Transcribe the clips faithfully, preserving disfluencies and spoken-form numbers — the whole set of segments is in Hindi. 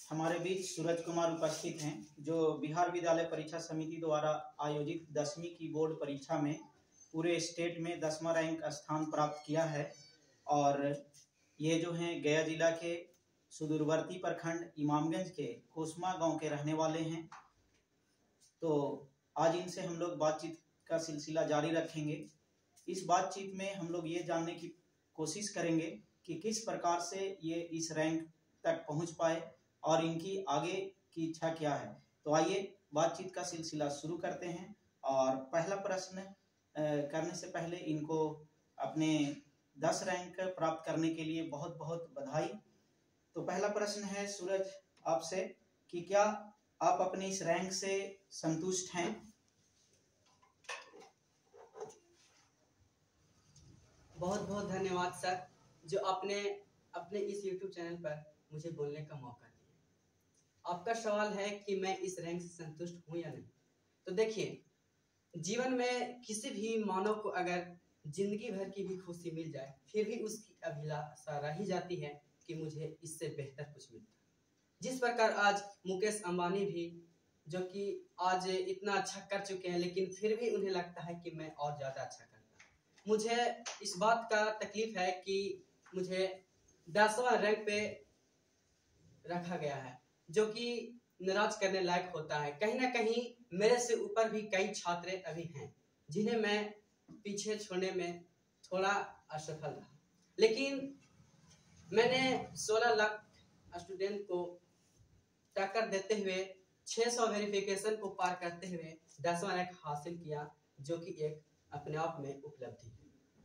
हमारे बीच सूरज कुमार उपस्थित हैं, जो बिहार विद्यालय परीक्षा समिति द्वारा आयोजित दसवीं की बोर्ड परीक्षा में पूरे स्टेट में दसवां रैंक स्थान प्राप्त किया है। और ये जो हैं गया जिला के सुदूरवर्ती प्रखंड इमामगंज के कोसमा गांव के रहने वाले हैं। तो आज इनसे हम लोग बातचीत का सिलसिला जारी रखेंगे। इस बातचीत में हम लोग ये जानने की कोशिश करेंगे कि किस प्रकार से ये इस रैंक तक पहुंच पाए और इनकी आगे की इच्छा क्या है। तो आइए बातचीत का सिलसिला शुरू करते हैं। और पहला प्रश्न करने से पहले इनको अपने दस रैंक प्राप्त करने के लिए बहुत बहुत बधाई। तो पहला प्रश्न है सूरज आपसे कि क्या आप अपने इस रैंक से संतुष्ट हैं? बहुत बहुत धन्यवाद सर, जो आपने अपने इस यूट्यूब चैनल पर मुझे बोलने का मौका दिया। आपका सवाल है कि मैं इस रैंक से संतुष्ट हूं या नहीं। तो देखिए, जीवन में किसी भी मानव को अगर जिंदगी भर की भी खुशी मिल जाए, फिर भी उसकी अभिलाषा रह जाती है कि मुझे इससे बेहतर कुछ मिलता। जिस प्रकार आज मुकेश अंबानी भी, जो कि आज इतना अच्छा कर चुके हैं, लेकिन फिर भी उन्हें लगता है कि मैं और ज़्यादा अच्छा करता। मुझे इस बात का तकलीफ है कि मुझे दसवां रैंक पे रखा गया है, जो कि नाराज करने लायक होता है। कहीं ना कहीं मेरे से ऊपर भी कई छात्र अभी हैं जिन्हें मैं पीछे छोड़ने में थोड़ा असफल रहा, लेकिन मैंने सोलह लाख स्टूडेंट को टक्कर देते हुए छह सौ वेरिफिकेशन को पार करते हुए दसवां रैंक हासिल किया, जो कि एक अपने आप में उपलब्धि है।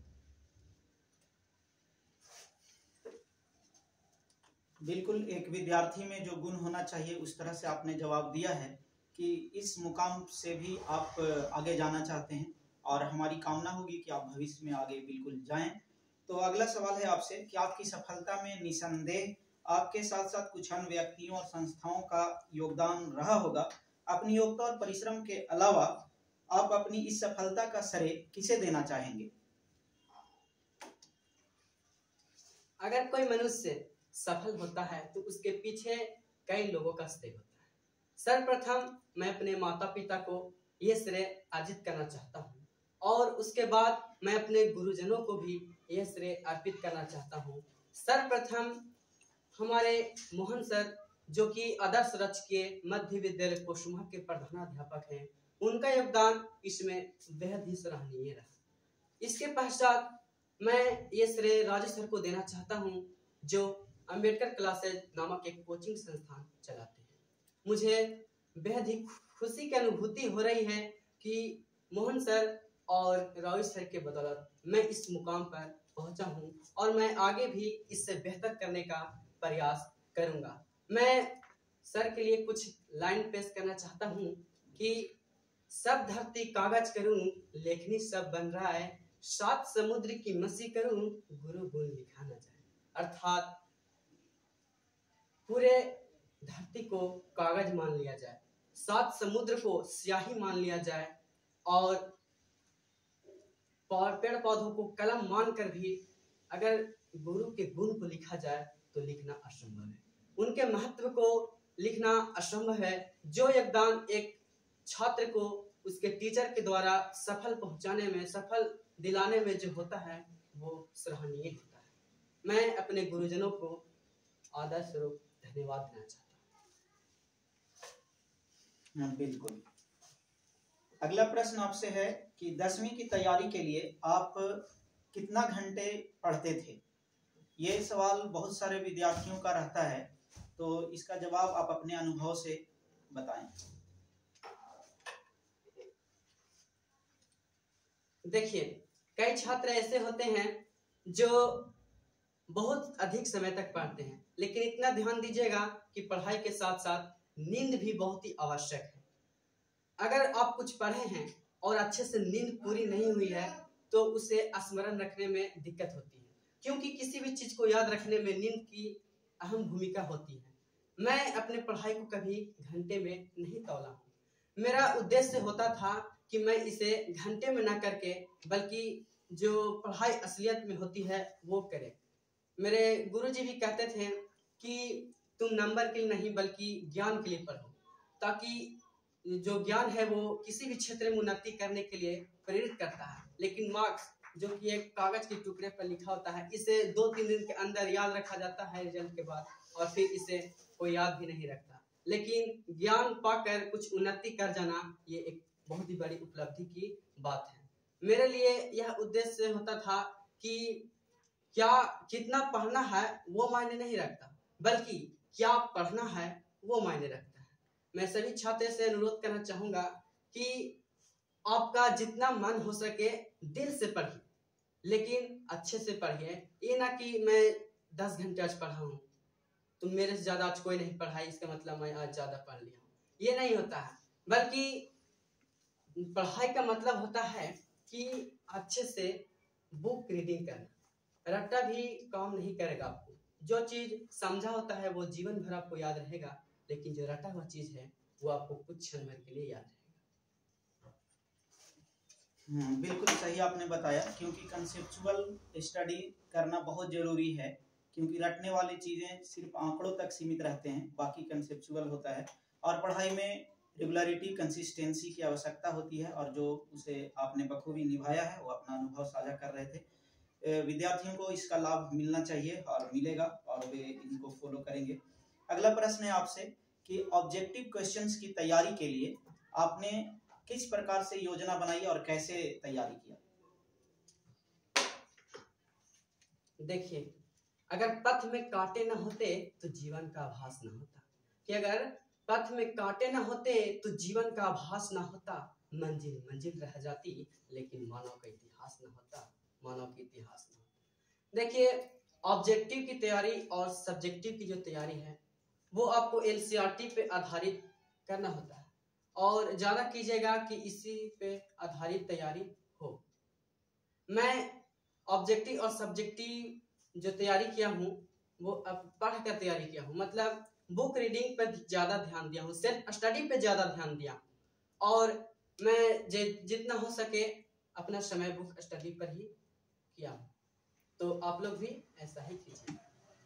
बिल्कुल, एक विद्यार्थी में जो गुण होना चाहिए उस तरह से आपने जवाब दिया है कि इस मुकाम से भी आप आगे जाना चाहते हैं और हमारी कामना होगी कि आप भविष्य में आगे बिल्कुल जाएं। तो अगला सवाल है आपसे कि आपकी सफलता में निसंदेह आपके साथ साथ कुछ अन्य व्यक्तियों और संस्थाओं का योगदान रहा होगा। अपनी योग्यता और परिश्रम के अलावा आप अपनी इस सफलता का श्रेय किसे देना चाहेंगे? अगर कोई मनुष्य सफल होता है तो उसके पीछे कई लोगों का श्रेय होता है। सर्वप्रथम मैं अपने माता पिता को यह श्रेय अर्जित करना चाहता हूँ, और उसके बाद मैं अपने गुरुजनों को भी यह श्रेय अर्पित करना चाहता हूँ। सर्वप्रथम हमारे मोहन सर, जो कि आदर्श राजकीय मध्य विद्यालय कोसमा के प्रधानाध्यापक हैं, उनका योगदान इसमें बेहद ही सराहनीय रहा। इसके पश्चात मैं ये श्रेय राजू सर को देना चाहता हूँ, जो अंबेडकर क्लासेज नामक एक कोचिंग संस्थान चलाते हैं। मुझे बेहद ही खुशी की अनुभूति हो रही है कि मोहन सर और राजू सर के बदौलत मैं इस मुकाम पर पहुंचा हूं, और मैं आगे भी इससे बेहतर करने का प्रयास करूंगा। मैं सर के लिए कुछ लाइन पेश करना चाहता हूं कि सब धरती कागज करूं, लेखनी सब बन रहा है, सात समुद्र की मसी करूं, गुरु गुण लिखा न जाए। अर्थात पूरे धरती को कागज मान लिया जाए, सात समुद्र को स्याही मान लिया जाए, और पेड़ पौधों को कलम मानकर भी अगर गुरु के गुण को लिखा जाए तो लिखना असंभव है। उनके महत्व को लिखना असंभव है। जो योगदान एक छात्र को उसके टीचर के द्वारा सफल पहुंचाने में, सफल दिलाने में जो होता है, वो सराहनीय होता है। मैं अपने गुरुजनों को आदर स्वरूप धन्यवाद देना चाहता हूँ। बिल्कुल। अगला प्रश्न आपसे है कि दसवीं की तैयारी के लिए आप कितना घंटे पढ़ते थे? ये सवाल बहुत सारे विद्यार्थियों का रहता है, तो इसका जवाब आप अपने अनुभव से बताएं। देखिए, कई छात्र ऐसे होते हैं जो बहुत अधिक समय तक पढ़ते हैं, लेकिन इतना ध्यान दीजिएगा कि पढ़ाई के साथ साथ नींद भी बहुत ही आवश्यक है। अगर आप कुछ पढ़े हैं और अच्छे से नींद पूरी नहीं हुई है तो उसे स्मरण रखने में दिक्कत होती है, क्योंकि किसी भी चीज को याद रखने में नींद की अहम भूमिका होती है। मैं अपने पढ़ाई को कभी घंटे में नहीं तौला हूँ। मेरा उद्देश्य होता था कि मैं इसे घंटे में ना करके बल्कि जो पढ़ाई असलियत में होती है वो करे। मेरे गुरुजी भी कहते थे कि तुम नंबर के लिए नहीं बल्कि ज्ञान के लिए पढ़ो, ताकि जो ज्ञान है वो किसी भी क्षेत्र में उन्नति करने के लिए प्रेरित करता है। लेकिन मार्क्स जो कि एक कागज के टुकड़े पर लिखा होता है, इसे दो तीन दिन के अंदर याद रखा जाता है रिजल्ट के बाद, और फिर इसे कोई याद भी नहीं रखता। लेकिन ज्ञान पाकर कुछ उन्नति कर जाना ये एक बहुत ही बड़ी उपलब्धि की बात है। मेरे लिए यह उद्देश्य होता था कि क्या कितना पढ़ना है वो मायने नहीं रखता, बल्कि क्या पढ़ना है वो मायने रखता है। मैं सभी छात्रों से अनुरोध करना चाहूंगा कि आपका जितना मन हो सके दिल से पढ़िए, लेकिन अच्छे से पढ़िए। ये ना कि मैं दस घंटे आज पढ़ा हूँ तो मेरे से ज्यादा आज कोई नहीं पढ़ाई, इसका मतलब मैं आज ज्यादा पढ़ लिया हूँ, ये नहीं होता है। बल्कि पढ़ाई का मतलब होता है कि अच्छे से बुक रीडिंग करना। रट्टा भी काम नहीं करेगा आपको। जो चीज समझा होता है वो जीवन भर आपको याद रहेगा, लेकिन जो रटा हुआ चीज है वो आपको कुछ क्षण भर के लिए याद रहेगा। हम्म, बिल्कुल सही आपने बताया, क्योंकि कंसेप्चुअल स्टडी करना बहुत जरूरी है, क्योंकि रटने वाली चीजें सिर्फ आंकड़ों तक सीमित रहते हैं, बाकी कंसेप्चुअल होता है। और पढ़ाई में रेगुलरिटी, कंसिस्टेंसी की आवश्यकता होती है, और जो उसे आपने बखूबी निभाया है वो अपना अनुभव साझा कर रहे थे। विद्यार्थियों को इसका लाभ मिलना चाहिए और मिलेगा, और वे इनको फॉलो करेंगे। अगला प्रश्न है आपसे कि ऑब्जेक्टिव क्वेश्चंस की तैयारी के लिए आपने किस प्रकार से योजना बनाई और कैसे तैयारी किया? देखिए, अगर पथ में कांटे न होते तो जीवन का आभास न होता। कि अगर पथ में कांटे न होते तो जीवन का आभास न होता, मंजिल मंजिल रह जाती लेकिन मानव का इतिहास न होता, मानव का इतिहास न होता। देखिए, ऑब्जेक्टिव की तैयारी और सब्जेक्टिव की जो तैयारी है वो आपको एलसीईआरटी पे आधारित करना होता है, और ज्यादा कीजिएगा कि इसी पे आधारित तैयारी हो। मैं ऑब्जेक्टिव और सब्जेक्टिव जो तैयारी किया हूँ वो अब पढ़ कर तैयारी किया हूँ, मतलब बुक रीडिंग पर ज्यादा ध्यान दिया हूँ, सेल्फ स्टडी पे ज्यादा ध्यान दिया, और मैं जितना हो सके अपना समय बुक स्टडी पर ही किया हूँ। तो आप लोग भी ऐसा ही कीजिए।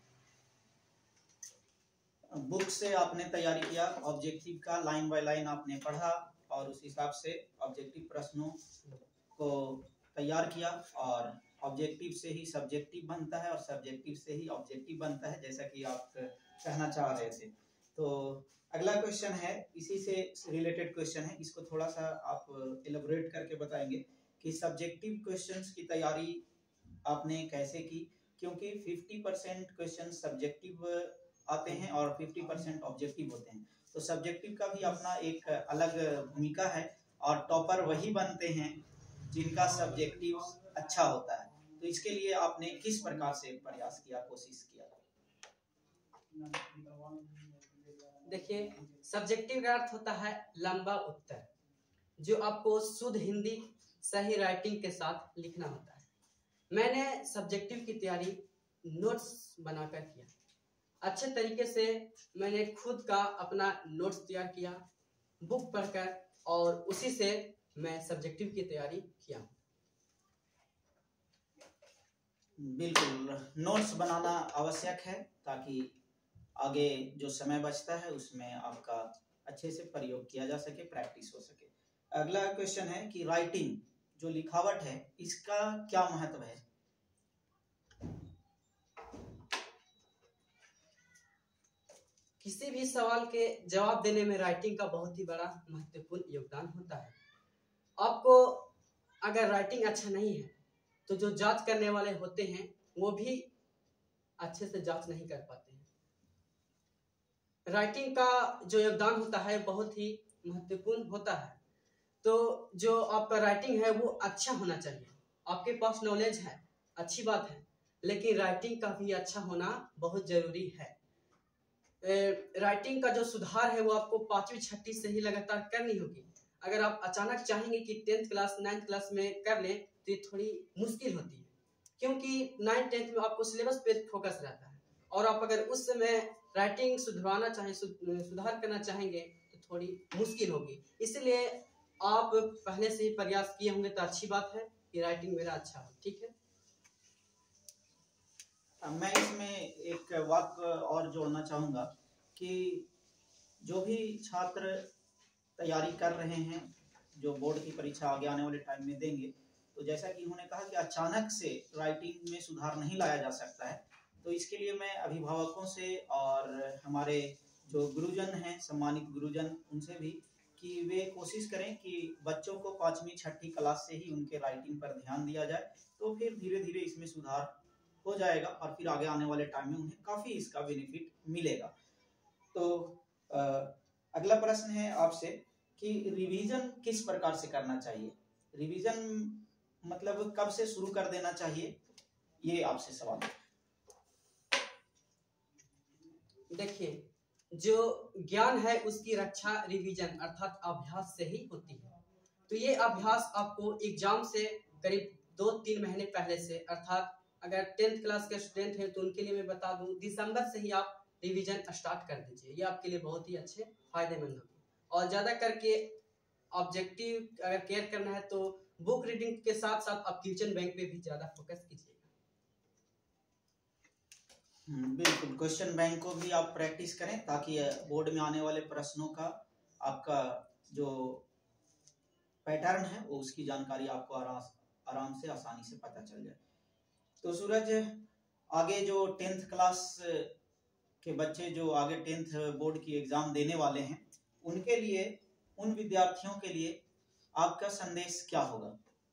बुक से आपने तैयारी किया, ऑब्जेक्टिव का लाइन बाय लाइन आपने पढ़ा और उस हिसाब से ऑब्जेक्टिव प्रश्नों को तैयार किया, और ऑब्जेक्टिव से ही सब्जेक्टिव बनता है और सब्जेक्टिव से ही ऑब्जेक्टिव बनता है, जैसा कि आप कहना चाह रहे थे। तो अगला क्वेश्चन है, इसी से रिलेटेड क्वेश्चन है, इसको थोड़ा सा आप एलैबोरेट करके बताएंगे कि सब्जेक्टिव क्वेश्चंस की तैयारी आपने कैसे की, क्योंकि पचास परसेंट क्वेश्चन सब्जेक्टिव आते हैं और पचास परसेंट ऑब्जेक्टिव होते हैं। तो सब्जेक्टिव का भी अपना एक अलग भूमिका है, और टॉपर वही बनते हैं जिनका सब्जेक्टिव अच्छा होता है। तो इसके लिए आपने किस प्रकार से प्रयास किया, कोशिश किया? देखिए, सब्जेक्टिव का अर्थ होता है लंबा उत्तर, जो आपको शुद्ध हिंदी सही राइटिंग के साथ लिखना होता है। मैंने सब्जेक्टिव की तैयारी नोट्स बनाकर किया, अच्छे तरीके से मैंने खुद का अपना नोट्स तैयार किया बुक पढ़कर, और उसी से मैं सब्जेक्टिव की तैयारी किया। बिल्कुल, नोट्स बनाना आवश्यक है ताकि आगे जो समय बचता है उसमें आपका अच्छे से प्रयोग किया जा सके, प्रैक्टिस हो सके। अगला क्वेश्चन है कि राइटिंग जो लिखावट है इसका क्या महत्व है? किसी भी सवाल के जवाब देने में राइटिंग का बहुत ही बड़ा महत्वपूर्ण योगदान होता है। आपको अगर राइटिंग अच्छा नहीं है तो जो जांच करने वाले होते हैं वो भी अच्छे से जांच नहीं कर पाते हैं। राइटिंग का जो योगदान होता है बहुत ही महत्वपूर्ण होता है। तो जो आपका राइटिंग है वो अच्छा होना चाहिए। आपके पास नॉलेज है, अच्छी बात है, लेकिन राइटिंग का भी अच्छा होना बहुत जरूरी है। राइटिंग का जो सुधार है वो आपको पांचवी छठी से ही लगातार करनी होगी। अगर आप अचानक चाहेंगे कि टेंथ क्लास नाइन्थ क्लास में कर लें तो ये थोड़ी मुश्किल होती है, क्योंकि नाइन्थ टेंथ में आपको सिलेबस पे फोकस रहता है, और आप अगर उस समय राइटिंग सुधरवाना चाहें, सुधार करना चाहेंगे तो थोड़ी मुश्किल होगी। इसलिए आप पहले से ही प्रयास किए होंगे तो अच्छी बात है कि राइटिंग मेरा अच्छा हो। ठीक है, मैं इसमें एक वाक्य और जोड़ना चाहूँगा कि जो भी छात्र तैयारी कर रहे हैं, जो बोर्ड की परीक्षा आगे आने वाले टाइम में देंगे, तो जैसा कि उन्होंने कहा कि अचानक से राइटिंग में सुधार नहीं लाया जा सकता है। तो इसके लिए मैं अभिभावकों से और हमारे जो गुरुजन हैं, सम्मानित गुरुजन, उनसे भी कि वे कोशिश करें कि बच्चों को पाँचवीं छठी क्लास से ही उनके राइटिंग पर ध्यान दिया जाए, तो फिर धीरे धीरे इसमें सुधार हो जाएगा और फिर आगे आने वाले टाइम में उन्हें काफ़ी इसका बेनिफिट मिलेगा। तो आ, अगला प्रश्न है आपसे कि रिवीजन किस प्रकार से करना चाहिए, रिवीजन मतलब कब से शुरू कर देना चाहिए, ये आपसे सवाल है। देखिए, जो ज्ञान है उसकी रक्षा रिवीजन अर्थात अभ्यास से ही होती है। तो ये अभ्यास आपको एग्जाम से करीब दो तीन महीने पहले से, अर्थात अगर टेंथ क्लास के स्टूडेंट हैं तो उनके लिए मैं बता दूं, दिसंबर से ही आप रिवीजन स्टार्ट कर दीजिए। ये आपके लिए बहुत ही अच्छे फायदेमंद होगी। और ज़्यादा करके ऑब्जेक्टिव अगर केयर करना है तो बुक रीडिंग के साथ साथ आप क्वेश्चन बैंक पे भी ज़्यादा फोकस कीजिएगा। बिल्कुल, क्वेश्चन बैंक को भी आप प्रैक्टिस करें ताकि बोर्ड में आने वाले प्रश्नों का आपका जो पैटर्न है वो उसकी जानकारी आपको आराम आराम से आसानी से पता चल जाए। तो सूरज, आगे जो टेंथ क्लास के बच्चे जो आगे टेंथ बोर्ड की एग्जाम देने वाले हैं, उनके लिए, उन विद्यार्थियों के लिए आपका संदेश क्या होगा?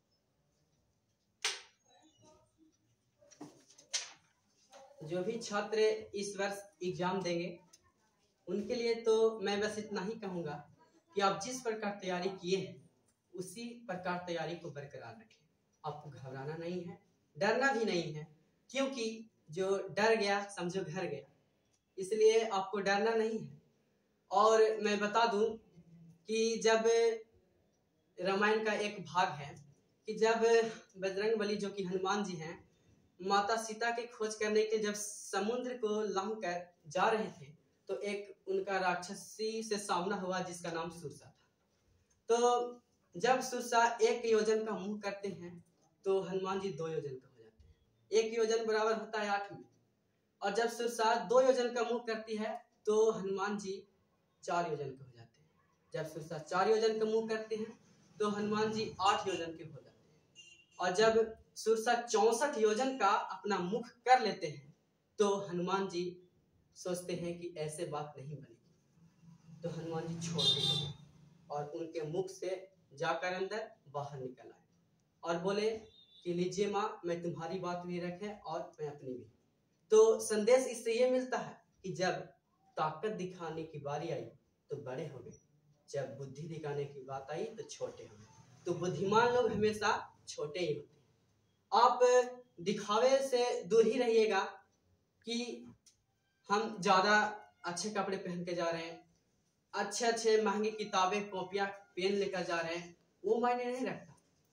जो भी छात्र इस वर्ष एग्जाम देंगे उनके लिए तो मैं बस इतना ही कहूँगा कि आप जिस प्रकार तैयारी किए हैं उसी प्रकार तैयारी को बरकरार रखें। आपको घबराना नहीं है, डरना भी नहीं है, क्योंकि जो डर गया समझो घर गया, इसलिए आपको डरना नहीं है। और मैं बता दूं कि जब रामायण का एक भाग है कि जब बजरंगबली जो कि हनुमान जी हैं, माता सीता की खोज करने के जब समुद्र को लांघ कर जा रहे थे तो एक उनका राक्षसी से सामना हुआ जिसका नाम सुरसा था। तो जब सुरसा एक योजन का मुंह करते हैं तो हनुमान जी दो योजन का हो जाते हैं। एक योजन बराबर होता है आठ मील, और जब सुरसा दो योजन का मुंह करती है तो हनुमान जी चार योजन के हो जाते हैं। जब सुरसा चार योजन का मुंह करते हैं तो हनुमान जी आठ योजन के हो जाते हैं। और जब सुरसा चौसठ योजन का अपना मुख कर लेते हैं तो हनुमान जी सोचते हैं कि ऐसे बात नहीं बनेगी, तो हनुमान जी छोड़ते हैं और उनके मुख से जाकर अंदर बाहर निकल आए और बोले कि लीजिए माँ, मैं तुम्हारी बात भी रखे और मैं अपनी भी। तो संदेश इससे ये मिलता है कि जब ताकत दिखाने की बारी आई तो बड़े हो गए, जब बुद्धि दिखाने की बात आई तो छोटे हो गए। तो बुद्धिमान लोग हमेशा छोटे ही होते हैं। आप दिखावे से दूर ही रहिएगा कि हम ज़्यादा अच्छे कपड़े पहन के जा रहे हैं, अच्छे अच्छे महंगी किताबें कॉपियाँ पेन लेकर जा रहे हैं, वो मायने नहीं रखता।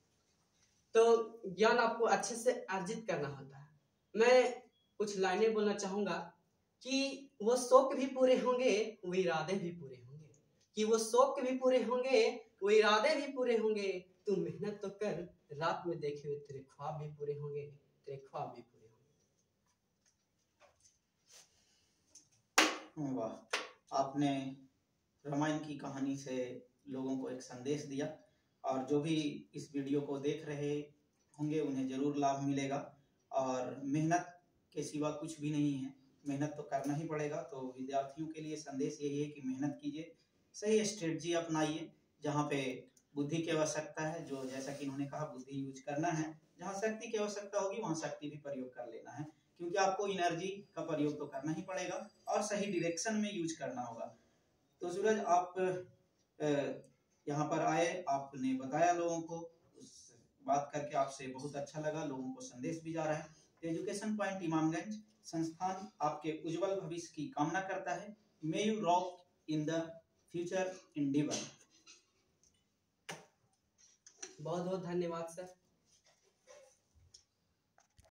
तो ज्ञान आपको अच्छे से अर्जित करना होता है। मैं कुछ लाइनें बोलना चाहूँगा कि वो शौक भी पूरे होंगे, वो इरादे भी पूरे होंगे, कि वो शौक भी पूरे होंगे, वो इरादे भी पूरे होंगे। तू मेहनत तो कर, रात में देखे हुए तेरे ख्वाब भी पूरे होंगे, तेरे ख्वाब भी पूरे होंगे। वाह, आपने रामायण की कहानी से लोगों को एक संदेश दिया और जो भी इस वीडियो को देख रहे होंगे उन्हें जरूर लाभ मिलेगा। और मेहनत के सिवा कुछ भी नहीं है, मेहनत तो करना ही पड़ेगा। तो विद्यार्थियों के लिए संदेश यही है कि मेहनत कीजिए, सही स्ट्रेटजी अपनाइए, जहाँ पे बुद्धि की आवश्यकता है, जो जैसा कि इन्होंने कहा बुद्धि यूज करना है, जहाँ शक्ति की आवश्यकता होगी वहाँ शक्ति भी प्रयोग कर लेना है, क्योंकि आपको एनर्जी का प्रयोग तो करना ही पड़ेगा और सही डायरेक्शन में यूज करना होगा। तो सूरज, आप यहाँ पर आए, आपने बताया लोगों को, उस बात करके आपसे बहुत अच्छा लगा, लोगों को संदेश भी जा रहा है। तो एजुकेशन पॉइंट इमामगंज संस्थान आपके उज्जवल भविष्य की कामना करता है। May you rock in the future इंडिवन। बहुत बहुत धन्यवाद सर।